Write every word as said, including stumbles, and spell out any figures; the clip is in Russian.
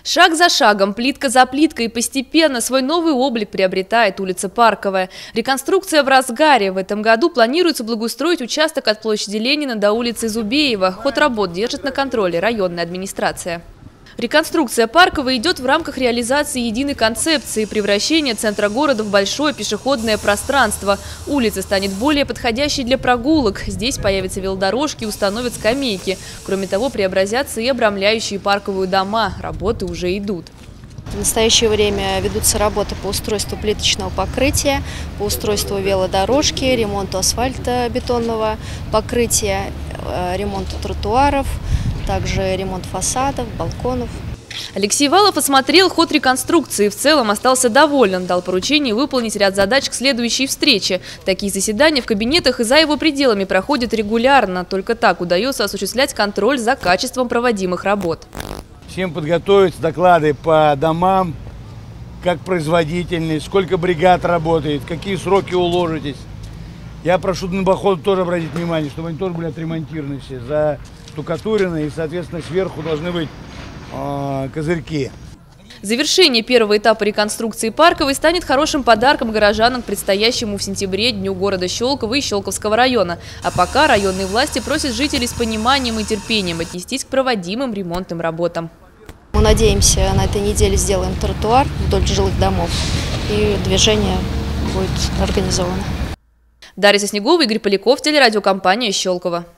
Шаг за шагом, плитка за плиткой, постепенно свой новый облик приобретает улица Парковая. Реконструкция в разгаре. В этом году планируется благоустроить участок от площади Ленина до улицы Зубеева. Ход работ держит на контроле районная администрация. Реконструкция Парковой идет в рамках реализации единой концепции превращения центра города в большое пешеходное пространство. Улица станет более подходящей для прогулок. Здесь появятся велодорожки, установят скамейки. Кроме того, преобразятся и обрамляющие парковую дома. Работы уже идут. В настоящее время ведутся работы по устройству плиточного покрытия, по устройству велодорожки, ремонту асфальтобетонного покрытия, ремонту тротуаров, также ремонт фасадов, балконов. Алексей Валов осмотрел ход реконструкции. В целом остался доволен. Дал поручение выполнить ряд задач к следующей встрече. Такие заседания в кабинетах и за его пределами проходят регулярно. Только так удается осуществлять контроль за качеством проводимых работ. Всем подготовить доклады по домам, как производительность, сколько бригад работает, какие сроки уложитесь. Я прошу дымоходов тоже обратить внимание, чтобы они тоже были отремонтированы все, заштукатурены, и, соответственно, сверху должны быть э, козырьки. Завершение первого этапа реконструкции Парковой станет хорошим подарком горожанам к предстоящему в сентябре Дню города Щелково и Щелковского района. А пока районные власти просят жителей с пониманием и терпением отнестись к проводимым ремонтным работам. Мы надеемся, на этой неделе сделаем тротуар вдоль жилых домов, и движение будет организовано. Дарья Соснегова, Игорь Поляков, телерадиокомпания «Щелково».